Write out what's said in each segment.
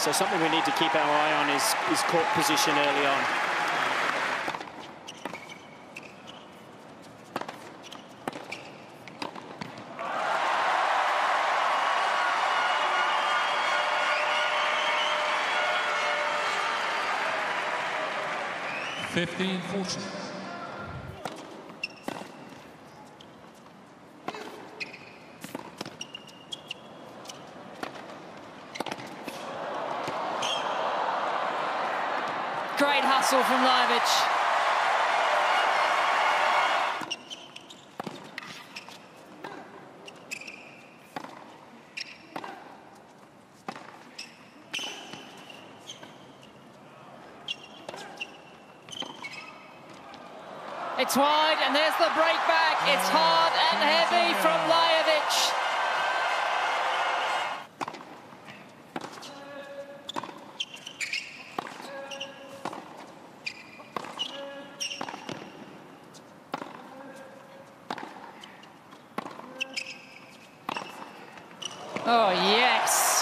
So something we need to keep our eye on is court position early on. Great hustle from Lajovic. It's wide, and there's the break back. It's hard and heavy from Lajovic. Oh, yes.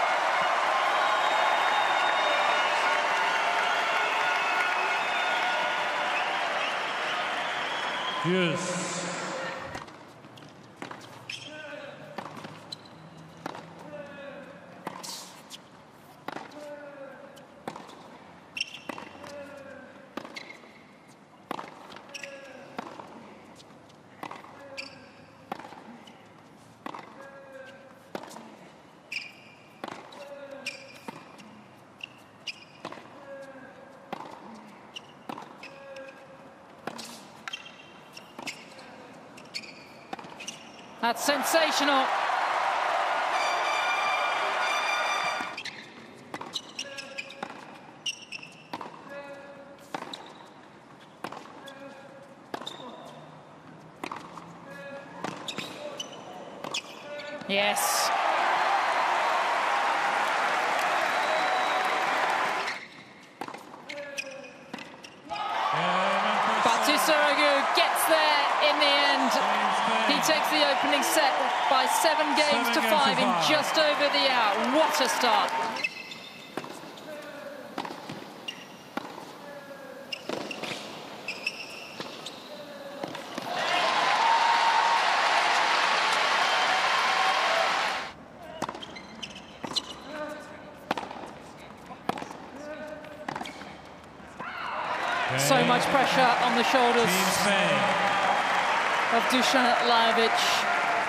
Yes. That's sensational. Yes. Bautista Agut gets there in the end. He takes the opening set by 7 games to 5 in just over the hour. What a start. So much pressure on the shoulders of Dusan Lajovic.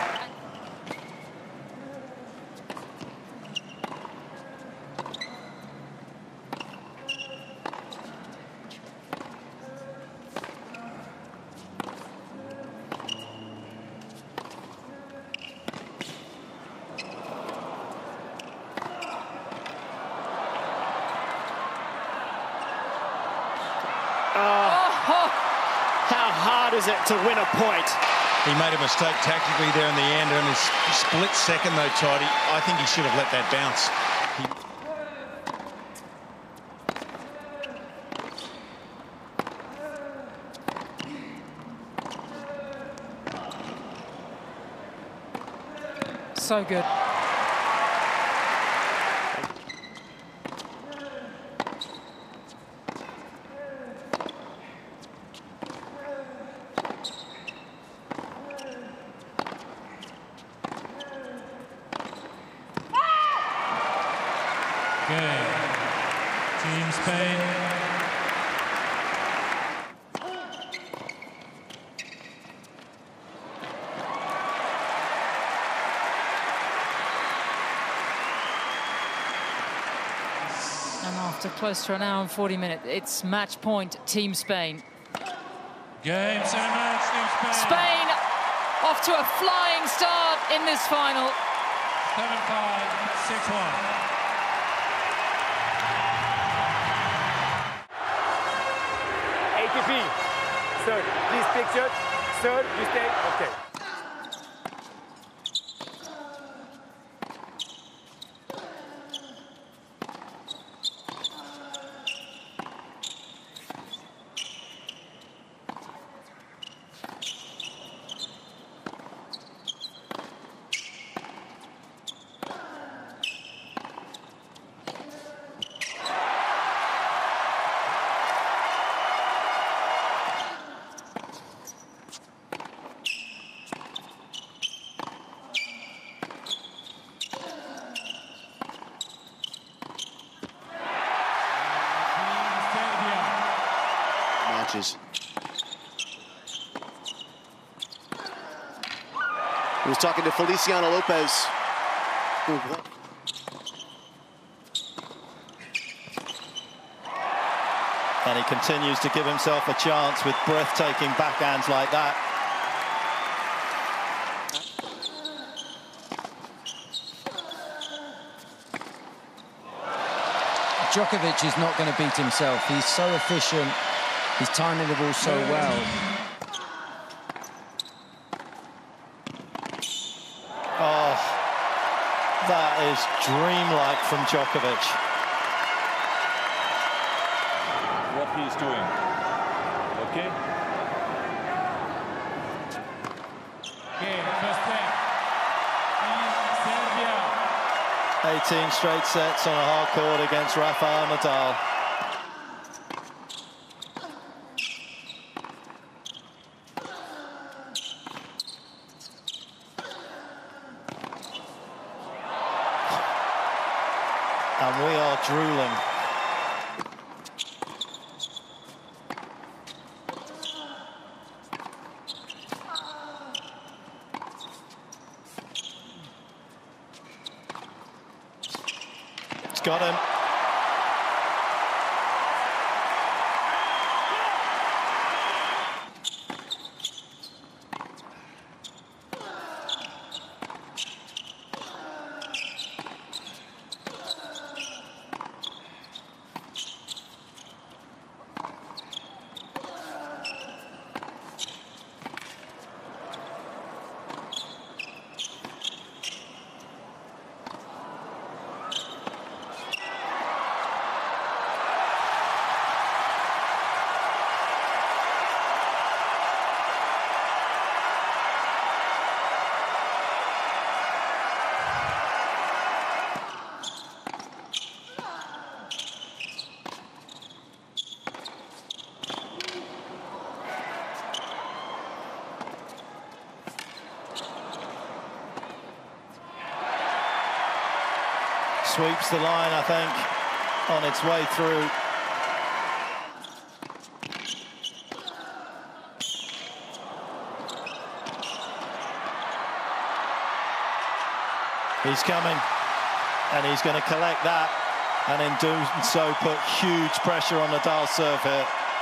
How hard is it to win a point? He made a mistake tactically there in the end, and his split second though, Tidy. I think he should have let that bounce. So good. Team Spain. And after close to an hour and 40 minutes, it's match point, Team Spain. Game, set, match, Team Spain. Spain off to a flying start in this final. 7-5, 6-1. ATP, sir, please picture. Sir, you stay. Okay. matches. He was talking to Feliciano Lopez. And he continues to give himself a chance with breathtaking backhands like that. Djokovic is not going to beat himself. He's so efficient. He's timing the ball so well. Oh, that is dreamlike from Djokovic. What he's doing. Okay. Okay, first set. Serbia. 18 straight sets on a hard court against Rafael Nadal. And we are drooling. It's got him. Sweeps the line, I think, on its way through. He's coming, and he's going to collect that, and in doing so put huge pressure on Nadal's serve here.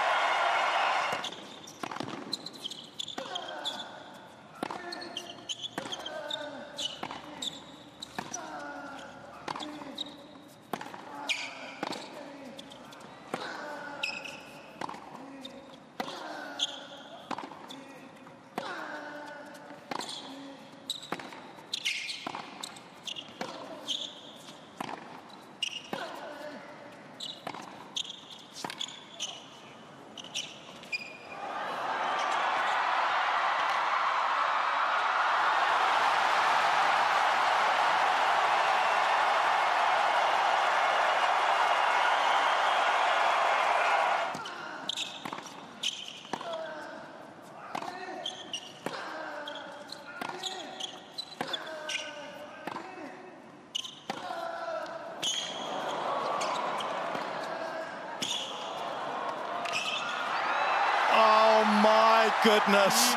My goodness.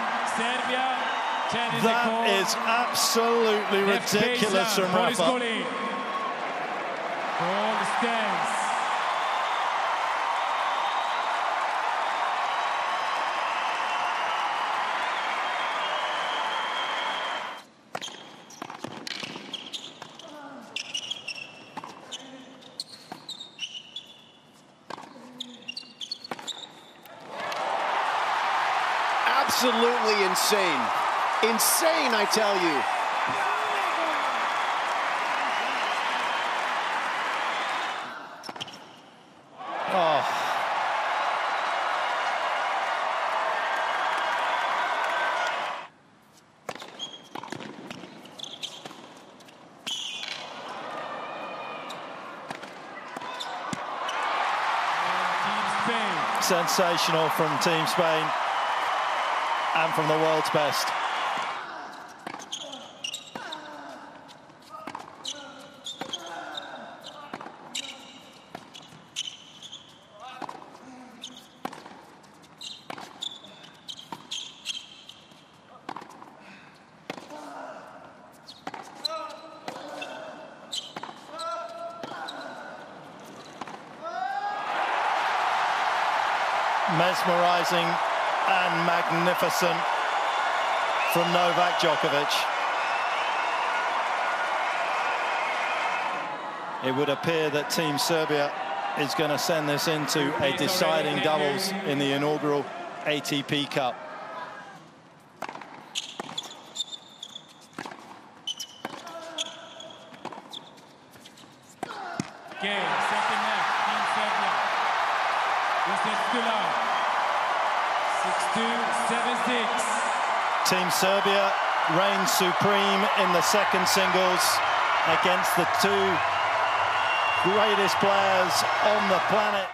That is absolutely ridiculous from Rafa. Absolutely insane. Insane, I tell you. Oh. Sensational from Team Spain. And from the world's best. mesmerising and magnificent from Novak Djokovic. It would appear that Team Serbia is going to send this into a deciding doubles in the inaugural ATP Cup. Okay, second net, Team Serbia. This is Busta. 6-2, 7-6. Team Serbia reigns supreme in the second singles against the two greatest players on the planet.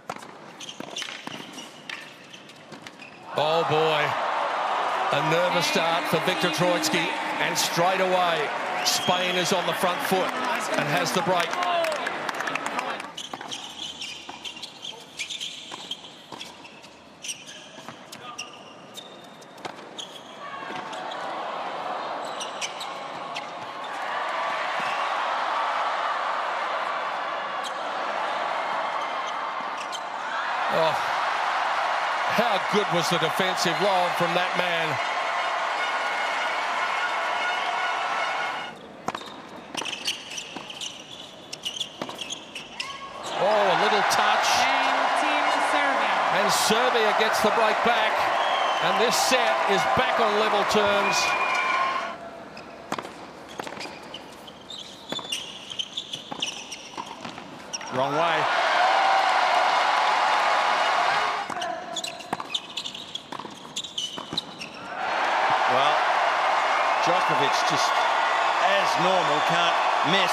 Oh boy, a nervous start for Viktor Troicki, and straight away Spain is on the front foot and has the break. Oh, how good was the defensive lob from that man? Oh, a little touch. And Team Serbia. And Serbia gets the break back. And this set is back on level terms. Wrong way. Well, Djokovic just, as normal, can't miss.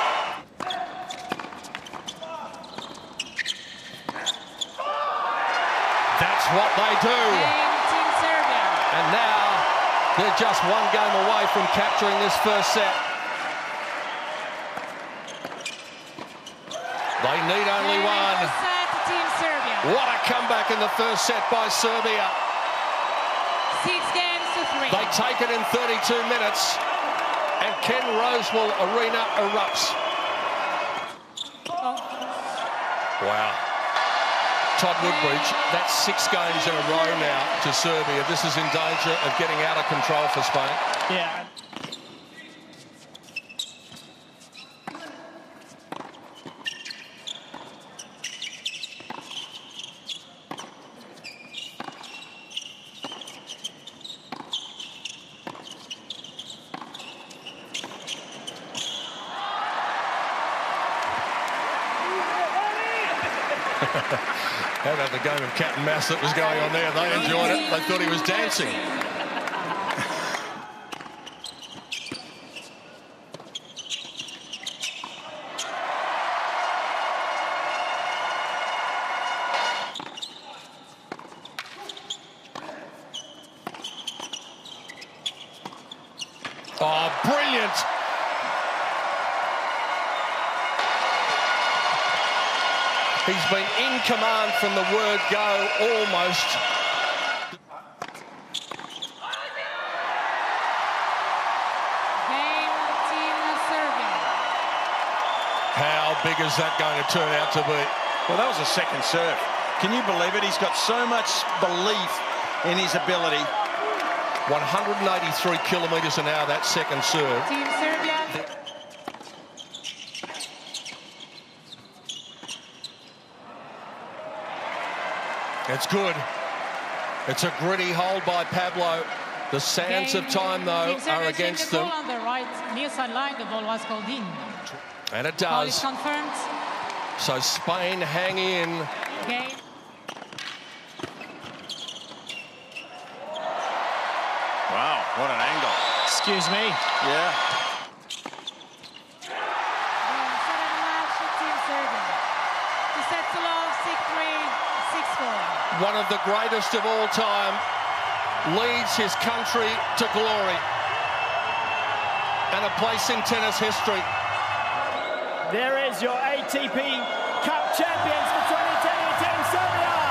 That's what they do. And Team Serbia. And now they're just one game away from capturing this first set. They need only one. Set, Team Serbia. What a comeback in the first set by Serbia. 6-3. They take it in 32 minutes, and Ken Rosewall Arena erupts. Wow. Todd Woodbridge, that's 6 games in a row now to Serbia. This is in danger of getting out of control for Spain. Yeah. How about the game of cat and mouse that was going on there? They enjoyed it. They thought he was dancing. Oh, brilliant. He's been in command from the word go, almost. Game Team Serbia. How big is that going to turn out to be? Well, that was a second serve. Can you believe it? He's got so much belief in his ability. 183 kilometres an hour, that second serve. Team Serbia. It's good. It's a gritty hold by Pablo. The sands of time, though, are against them. On the right, near sideline, the ball was called in. And it Ball is does. confirmed. So Spain hang in. Game. Wow, what an angle. Excuse me. Yeah. Team Serbia. To set to love 6-3, 6-4. One of the greatest of all time leads his country to glory and a place in tennis history. There is your ATP Cup champions for 2010, Team Serbia.